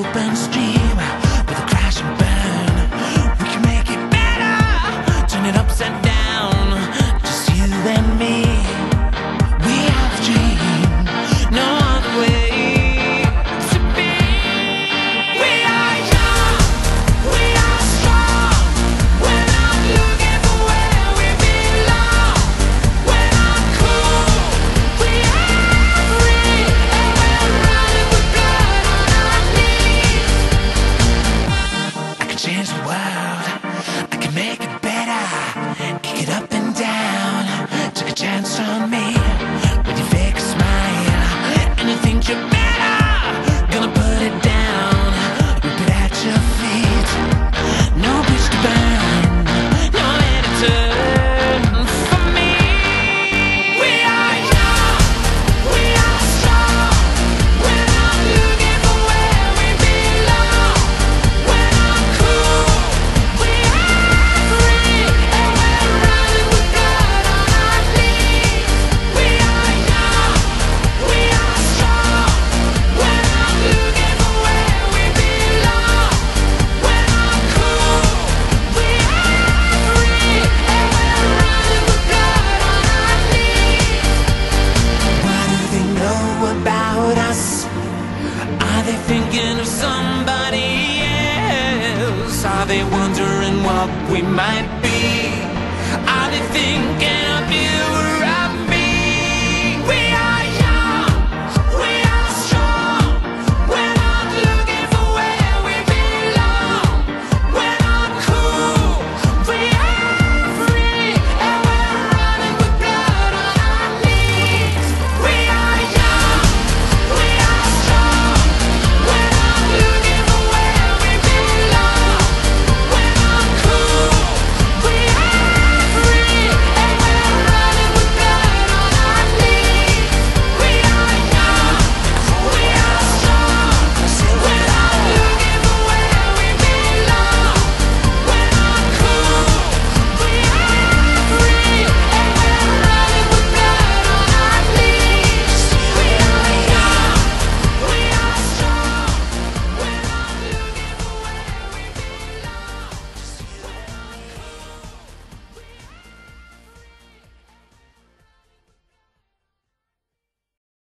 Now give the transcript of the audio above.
open stream with a crash and burn. We can make it better, turn it upside down. Just you and me. We have a dream, no other way to be. We are young, we are strong. We're not looking for where we belong. We're not cool, we are free, and we're running with blood on our knees. I can change the world, I can make it better, kick it up and down. Take a chance on me with your fake smile, and you think you're better. Gonna put it down, rip it at your feet. No bridge to burn, no way to turn for me. We are young, we are strong. We're not looking for where we belong. We're not cool, we are free, and we're running with blood on our knees. We are young, we are strong. We're not looking for where we belong. We're not cool, we are free, and we're running with blood on our knees. What do they know about us? Are they thinking of somebody else? Are they wondering what we might be? Are they thinking